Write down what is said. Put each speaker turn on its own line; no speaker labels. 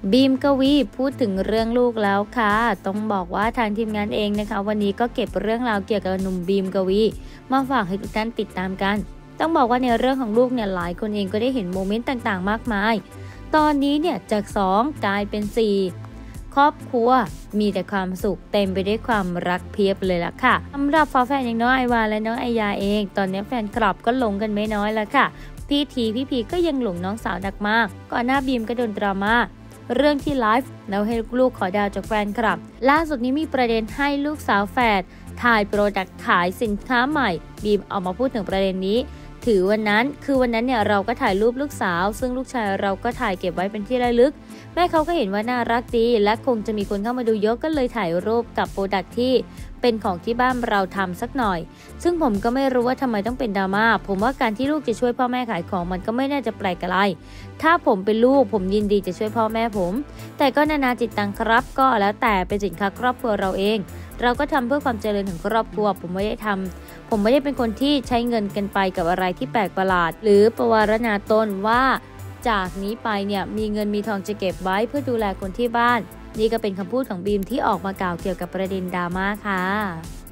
บีมกวีพูดถึงเรื่องลูกแล้วค่ะต้องบอกว่าทางทีมงานเองนะคะวันนี้ก็เก็บเรื่องราวเกี่ยวกับหนุ่มบีมกวีมาฝากให้ทุกท่านติดตามกันต้องบอกว่าในเรื่องของลูกเนี่ยหลายคนเองก็ได้เห็นโมเมนต์ต่างๆมากมายตอนนี้เนี่ยจาก2กลายเป็น4ครอบครัวมีแต่ความสุขเต็มไปด้วยความรักเพียบเลยล่ะค่ะสำหรับฝาแฝดอย่างน้องไอวาและน้องไอยาเองตอนนี้แฟนคลับก็หลงกันไม่น้อยแล้วค่ะพี่พีก็ยังหลงน้องสาวดักมากก่อนหน้าบีมก็โดนดราม่าเรื่องที่ไลฟ์แล้วให้ลูกขอดาวจากแฟนคลับล่าสุดนี้มีประเด็นให้ลูกสาวแฝดถ่ายโปรดักต์ขายสินค้าใหม่บีมออกมาพูดถึงประเด็นนี้ถือวันนั้นเนี่ยเราก็ถ่ายรูปลูกสาวซึ่งลูกชายเราก็ถ่ายเก็บไว้เป็นที่ระลึกแม่เขาก็เห็นว่าน่ารักดีและคงจะมีคนเข้ามาดูเยอะก็เลยถ่ายรูปกับโปรดักต์ที่เป็นของที่บ้านเราทำสักหน่อยซึ่งผมก็ไม่รู้ว่าทำไมต้องเป็นดราม่าผมว่าการที่ลูกจะช่วยพ่อแม่ขายของมันก็ไม่น่าจะแปลกอะไรถ้าผมเป็นลูกผมยินดีจะช่วยพ่อแม่ผมแต่ก็นานาจิตตังครับก็แล้วแต่เป็นสินค้าครอบครัวเราเองเราก็ทำเพื่อความเจริญของครอบครัวผมไม่ได้เป็นคนที่ใช้เงินกันไปกับอะไรที่แปลกประหลาดหรือประวารณาตนว่าจากนี้ไปเนี่ยมีเงินมีทองจะเก็บไว้เพื่อดูแลคนที่บ้านนี่ก็เป็นคำพูดของบีมที่ออกมากล่าวเกี่ยวกับประเด็นดราม่าค่ะ